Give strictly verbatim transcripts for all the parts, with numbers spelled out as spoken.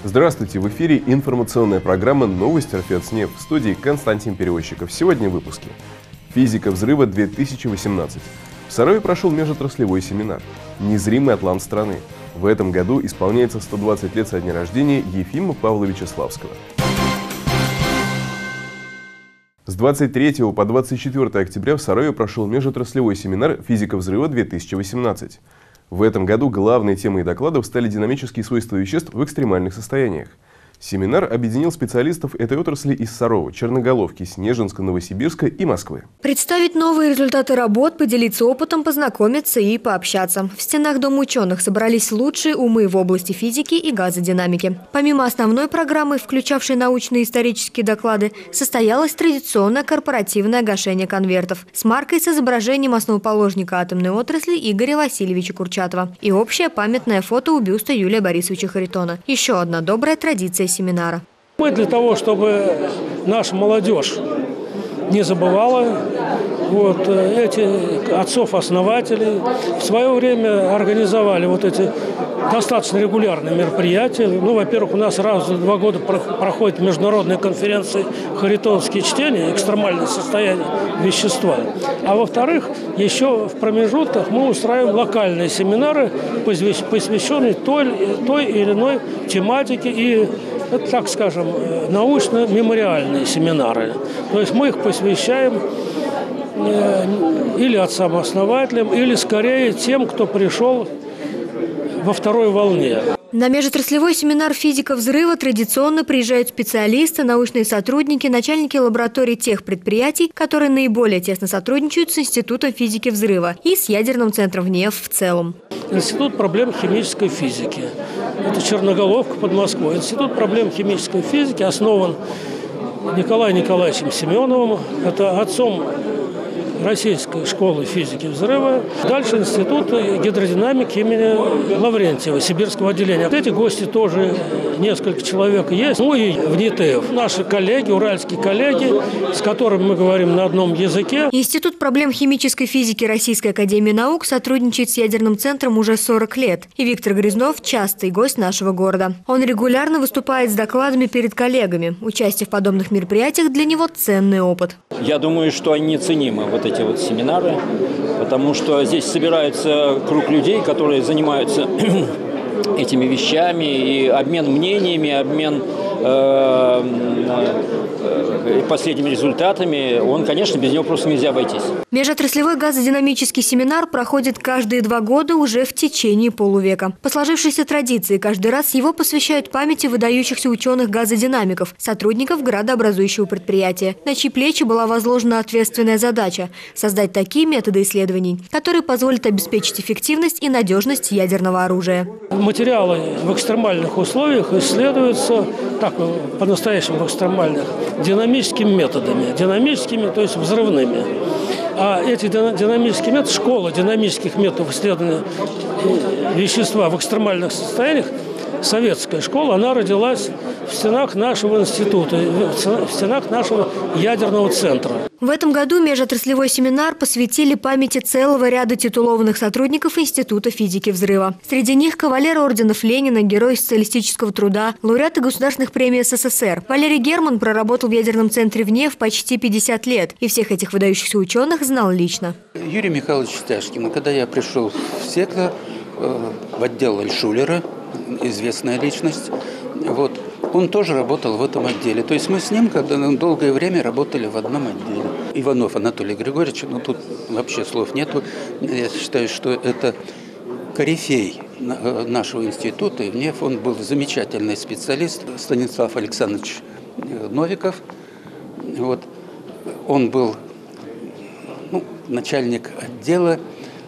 Здравствуйте! В эфире информационная программа «Новости РФСНЕФ», в студии Константин Перевозчиков. Сегодня в выпуске. Физика взрыва две тысячи восемнадцать. В Сарове прошел межотраслевой семинар. Незримый атлант страны. В этом году исполняется сто двадцать лет со дня рождения Ефима Павловича Славского. С двадцать третьего по двадцать четвёртое октября в Сарове прошел межотраслевой семинар «Физика взрыва две тысячи восемнадцать». В этом году главной темой докладов стали динамические свойства веществ в экстремальных состояниях. Семинар объединил специалистов этой отрасли из Сарова, Черноголовки, Снежинска, Новосибирска и Москвы. Представить новые результаты работ, поделиться опытом, познакомиться и пообщаться. В стенах Дома ученых собрались лучшие умы в области физики и газодинамики. Помимо основной программы, включавшей научные и исторические доклады, состоялось традиционное корпоративное гашение конвертов с маркой с изображением основоположника атомной отрасли Игоря Васильевича Курчатова и общее памятное фото у бюста Юлия Борисовича Харитона. Еще одна добрая традиция семинара. Мы для того, чтобы наша молодежь не забывала вот, эти отцов-основателей, в свое время организовали вот эти достаточно регулярные мероприятия. Ну, во-первых, у нас раз в два года проходят международные конференции «Харитоновские чтения», экстремальное состояние вещества. А во-вторых, еще в промежутках мы устраиваем локальные семинары, посвященные той, той или иной тематике, и это, так скажем, научно-мемориальные семинары. То есть мы их посвящаем или отцам-основателям, или скорее тем, кто пришел во второй волне. На межотраслевой семинар «Физика взрыва» традиционно приезжают специалисты, научные сотрудники, начальники лабораторий тех предприятий, которые наиболее тесно сотрудничают с Институтом физики взрыва и с ядерным центром ВНЕФ в целом. Институт проблем химической физики. Это Черноголовка под Москвой. Институт проблем химической физики основан Николаем Николаевичем Семеновым. Это отцом Российской школы физики взрыва. Дальше Институт гидродинамики имени Лаврентьева, Сибирского отделения. Эти гости тоже несколько человек есть. Ну и в НИТЭФ. Наши коллеги, уральские коллеги, с которыми мы говорим на одном языке. Институт проблем химической физики Российской академии наук сотрудничает с ядерным центром уже сорок лет. И Виктор Грязнов – частый гость нашего города. Он регулярно выступает с докладами перед коллегами. Участие в подобных мероприятиях для него – ценный опыт. Я думаю, что они неоценимы, вот эти вот семинары, потому что здесь собирается круг людей, которые занимаются этими вещами, и обмен мнениями, обмен э, э, последними результатами, он, конечно, без него просто нельзя обойтись. Межотраслевой газодинамический семинар проходит каждые два года уже в течение полувека. По сложившейся традиции, каждый раз его посвящают памяти выдающихся ученых-газодинамиков, сотрудников градообразующего предприятия, на чьи плечи была возложена ответственная задача – создать такие методы исследований, которые позволят обеспечить эффективность и надежность ядерного оружия. Материалы в экстремальных условиях исследуются, так, по-настоящему в экстремальных, динамическими методами. Динамическими, то есть взрывными. А эти динамические методы, школа динамических методов исследования вещества в экстремальных состояниях, советская школа, она родилась в стенах нашего института, в стенах нашего ядерного центра. В этом году межотраслевой семинар посвятили памяти целого ряда титулованных сотрудников Института физики взрыва. Среди них кавалер орденов Ленина, герой социалистического труда, лауреаты государственных премий СССР. Валерий Герман проработал в ядерном центре ВНЕФ почти пятьдесят лет и всех этих выдающихся ученых знал лично. Юрий Михайлович Стяжкин, когда я пришел в сектор, в отдел Альшулера, известная личность, вот, он тоже работал в этом отделе. То есть мы с ним когда долгое время работали в одном отделе. Иванов Анатолий Григорьевич, ну тут вообще слов нету. Я считаю, что это корифей нашего института. И ВНЕФ, он был замечательный специалист. Станислав Александрович Новиков. Вот, он был ну, начальник отдела,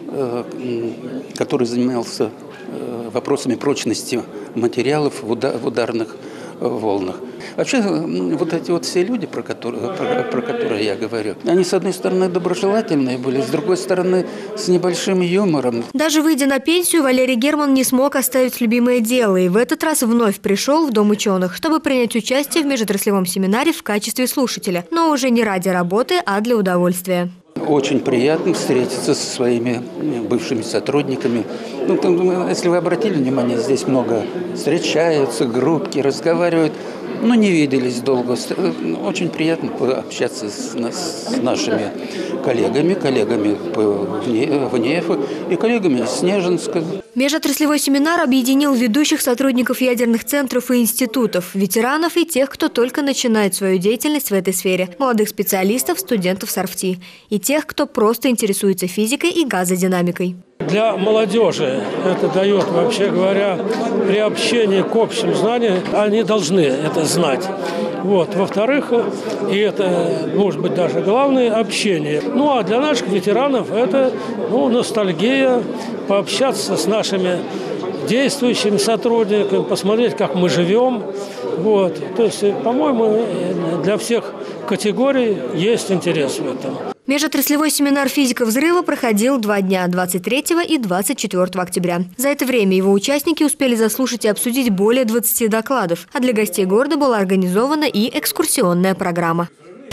который занимался вопросами прочности материалов в ударных волнах. Вообще, вот эти вот все люди, про которые, про, про которые я говорю, они, с одной стороны, доброжелательные были, с другой стороны, с небольшим юмором. Даже выйдя на пенсию, Валерий Герман не смог оставить любимое дело и в этот раз вновь пришел в Дом ученых, чтобы принять участие в межотраслевом семинаре в качестве слушателя, но уже не ради работы, а для удовольствия. Очень приятно встретиться со своими бывшими сотрудниками. Ну, там, если вы обратили внимание, здесь много встречаются, группки, разговаривают. Ну, не виделись долго. Очень приятно пообщаться с, с нашими коллегами, коллегами в НЕФ и коллегами из Снежинска. Межотраслевой семинар объединил ведущих сотрудников ядерных центров и институтов, ветеранов и тех, кто только начинает свою деятельность в этой сфере, молодых специалистов, студентов СарФТИ и тех, кто просто интересуется физикой и газодинамикой. Для молодежи это дает, вообще говоря, приобщение к общим знаниям. Они должны это знать. Вот. Во-вторых, и это, может быть, даже главное, общение. Ну, а для наших ветеранов это ну, ностальгия, пообщаться с нашими действующими сотрудниками, посмотреть, как мы живем. Вот. То есть, по-моему, для всех категорий есть интерес в этом. Межотраслевой семинар «Физика взрыва» проходил два дня – двадцать третьего и двадцать четвёртого октября. За это время его участники успели заслушать и обсудить более двадцати докладов, а для гостей города была организована и экскурсионная программа.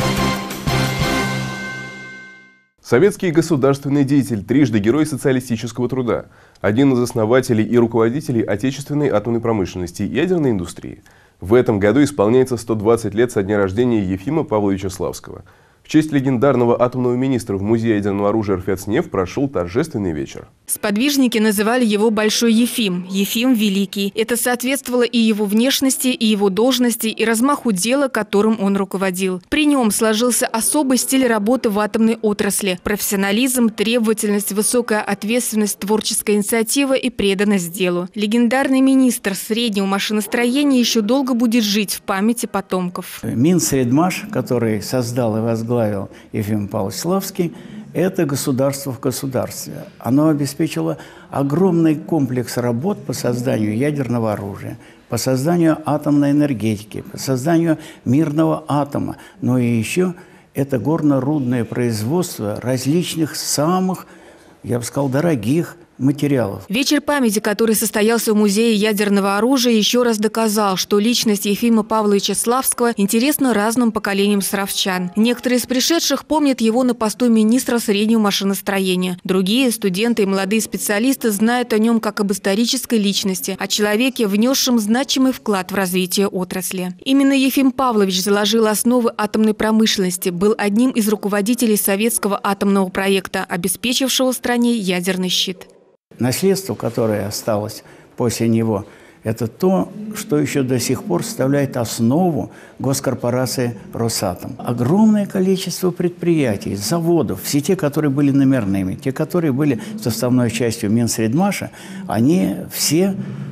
Советский государственный деятель, трижды Герой социалистического труда, один из основателей и руководителей отечественной атомной промышленности и ядерной индустрии. В этом году исполняется сто двадцать лет со дня рождения Ефима Павловича Славского. В честь легендарного атомного министра в Музее ядерного оружия РФЕЦ-Нефть прошел торжественный вечер. Сподвижники называли его Большой Ефим, Ефим Великий. Это соответствовало и его внешности, и его должности, и размаху дела, которым он руководил. При нем сложился особый стиль работы в атомной отрасли – профессионализм, требовательность, высокая ответственность, творческая инициатива и преданность делу. Легендарный министр среднего машиностроения еще долго будет жить в памяти потомков. Минсредмаш, который создал и возглавил Ефим Павлович Славский, это государство в государстве. Оно обеспечило огромный комплекс работ по созданию ядерного оружия, по созданию атомной энергетики, по созданию мирного атома. Но и еще это горно-рудное производство различных самых, я бы сказал, дорогих материалов. Вечер памяти, который состоялся в Музее ядерного оружия, еще раз доказал, что личность Ефима Павловича Славского интересна разным поколениям саровчан. Некоторые из пришедших помнят его на посту министра среднего машиностроения. Другие, студенты и молодые специалисты, знают о нем как об исторической личности, о человеке, внесшем значимый вклад в развитие отрасли. Именно Ефим Павлович заложил основы атомной промышленности, был одним из руководителей советского атомного проекта, обеспечившего стране ядерный щит. Наследство, которое осталось после него, это то, что еще до сих пор составляет основу госкорпорации «Росатом». Огромное количество предприятий, заводов, все те, которые были номерными, те, которые были составной частью Минсредмаша, они все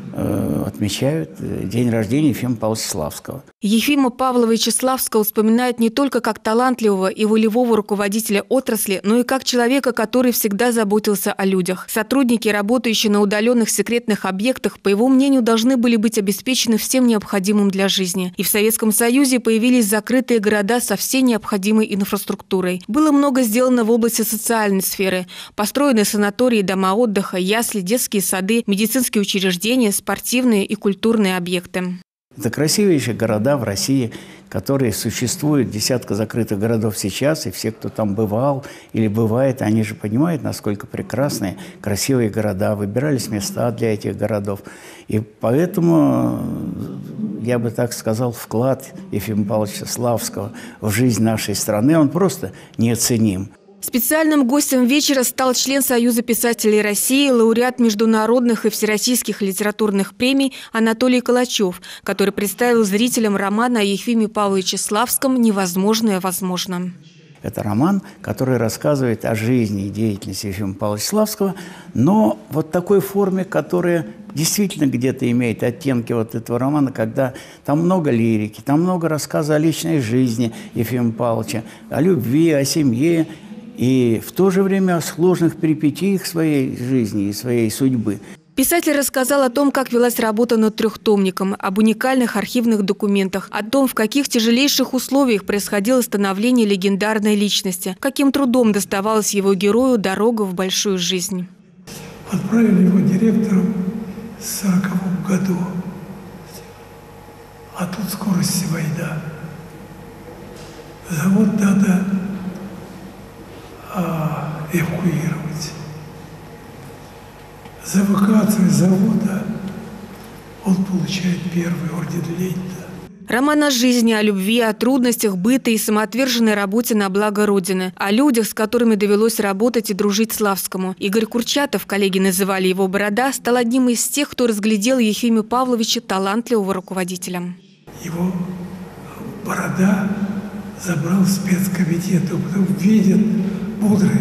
э, отмечают день рождения Ефима Павловича Славского. Ефима Павловича Славского вспоминают не только как талантливого и волевого руководителя отрасли, но и как человека, который всегда заботился о людях. Сотрудники, работающие на удаленных секретных объектах, по его мнению, должны были быть обеспечены всем необходимым для жизни. И в Советском Союзе появились закрытые города со всей необходимой инфраструктурой. Было много сделано в области социальной сферы. Построены санатории, дома отдыха, ясли, детские сады, медицинские учреждения, спортивные и культурные объекты. Это красивейшие города в России, которые существуют, десятка закрытых городов сейчас, и все, кто там бывал или бывает, они же понимают, насколько прекрасные, красивые города, выбирались места для этих городов. И поэтому, я бы так сказал, вклад Ефима Павловича Славского в жизнь нашей страны, он просто неоценим. Специальным гостем вечера стал член Союза писателей России, лауреат международных и всероссийских литературных премий Анатолий Калачев, который представил зрителям роман о Ефиме Павловиче Славском «Невозможное возможно». Это роман, который рассказывает о жизни и деятельности Ефима Павловича Славского, но вот такой форме, которая действительно где-то имеет оттенки вот этого романа, когда там много лирики, там много рассказа о личной жизни Ефима Павловича, о любви, о семье, и в то же время о сложных перипетиях своей жизни и своей судьбы. Писатель рассказал о том, как велась работа над трехтомником, об уникальных архивных документах, о том, в каких тяжелейших условиях происходило становление легендарной личности, каким трудом доставалась его герою дорога в большую жизнь. Отправили его директором в сороковом году, а тут скорости война. Завод надо эвакуировать. За эвакуацию завода он получает первый орден Ленина. Роман о жизни, о любви, о трудностях быта и самоотверженной работе на благо Родины. О людях, с которыми довелось работать и дружить Славскому. Игорь Курчатов, коллеги называли его «Борода», стал одним из тех, кто разглядел Ефима Павловича талантливого руководителя. Его Борода забрал в спецкомитет, а потом видит мудрый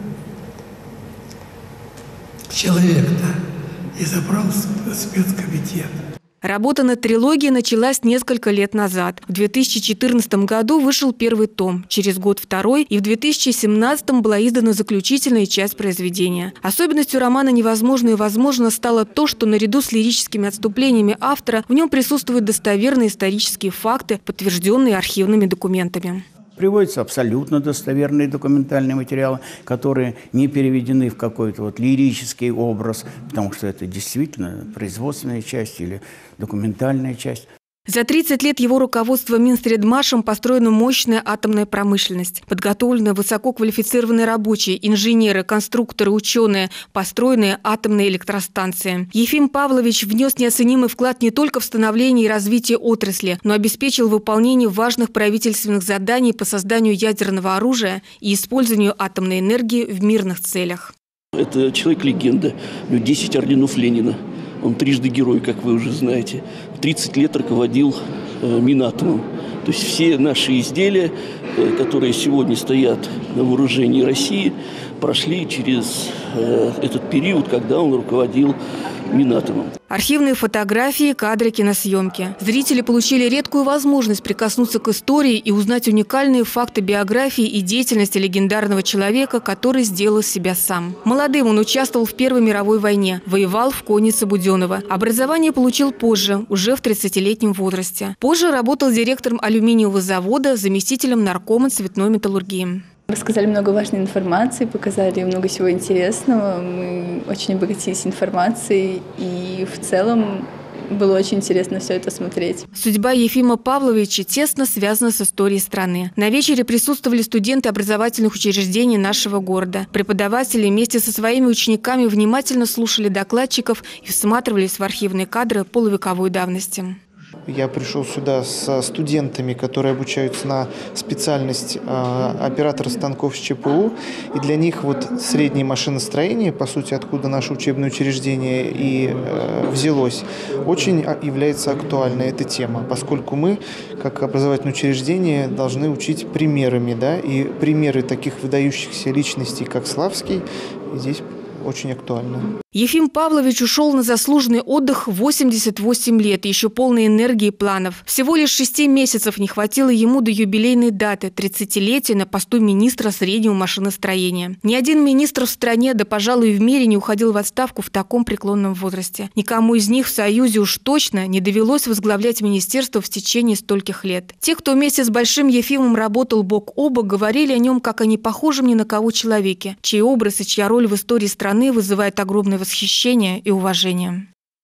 человек-то и забрал в спецкомитет. Работа над трилогией началась несколько лет назад. В две тысячи четырнадцатом году вышел первый том, через год второй, и в две тысячи семнадцатом была издана заключительная часть произведения. Особенностью романа «Невозможно и возможно» стало то, что наряду с лирическими отступлениями автора в нем присутствуют достоверные исторические факты, подтвержденные архивными документами. Приводятся абсолютно достоверные документальные материалы, которые не переведены в какой-то вот лирический образ, потому что это действительно производственная часть или документальная часть. За тридцать лет его руководства Минсредмашем построена мощная атомная промышленность. Подготовлены высококвалифицированные рабочие, инженеры, конструкторы, ученые, построенные атомные электростанции. Ефим Павлович внес неоценимый вклад не только в становление и развитие отрасли, но обеспечил выполнение важных правительственных заданий по созданию ядерного оружия и использованию атомной энергии в мирных целях. Это человек-легенда, у него десять орденов Ленина. Он трижды герой, как вы уже знаете. тридцать лет руководил э, Минатомом. То есть все наши изделия, э, которые сегодня стоят на вооружении России, прошли через э, этот период, когда он руководил Минатомом. Архивные фотографии, кадры, киносъемки. Зрители получили редкую возможность прикоснуться к истории и узнать уникальные факты биографии и деятельности легендарного человека, который сделал себя сам. Молодым он участвовал в Первой мировой войне, воевал в коннице Буденова. Образование получил позже, уже в тридцатилетнем возрасте. Позже работал директором алюминиевого завода, заместителем наркома цветной металлургии. Рассказали много важной информации, показали много всего интересного. Мы очень обогатились информацией, и в целом было очень интересно все это смотреть. Судьба Ефима Павловича тесно связана с историей страны. На вечере присутствовали студенты образовательных учреждений нашего города. Преподаватели вместе со своими учениками внимательно слушали докладчиков и всматривались в архивные кадры полувековой давности. Я пришел сюда со студентами, которые обучаются на специальность э, оператора станков с ЧПУ. И для них вот среднее машиностроение, по сути, откуда наше учебное учреждение и э, взялось, очень является актуальной эта тема, поскольку мы, как образовательное учреждение, должны учить примерами, да, и примеры таких выдающихся личностей, как Славский, здесь очень актуально. Ефим Павлович ушел на заслуженный отдых в восемьдесят восемь лет, еще полной энергии и планов. Всего лишь шести месяцев не хватило ему до юбилейной даты – тридцатилетия на посту министра среднего машиностроения. Ни один министр в стране, да, пожалуй, и в мире не уходил в отставку в таком преклонном возрасте. Никому из них в Союзе уж точно не довелось возглавлять министерство в течение стольких лет. Те, кто вместе с Большим Ефимом работал бок о бок, говорили о нем как о непохожем ни на кого человеке, чей образ и чья роль в истории страны вызывает огромное восхищение и уважение.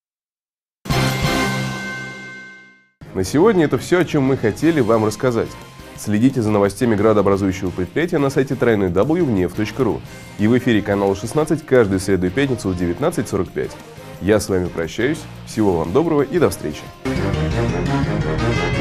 На сегодня это все, о чем мы хотели вам рассказать. Следите за новостями градообразующего предприятия на сайте дабл ю дабл ю дабл ю точка внев точка ру и в эфире канала шестнадцать каждую среду и пятницу в девятнадцать сорок пять. Я с вами прощаюсь. Всего вам доброго и до встречи.